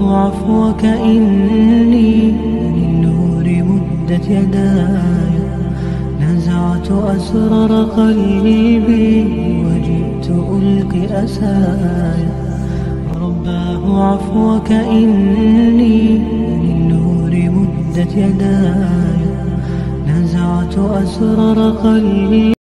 عفوك إني للنور مدت يداي، نزعت أسرار قلبي وجئت ألقي أساي. رباه عفوك إني للنور مدت يداي، نزعت أسرار قلبي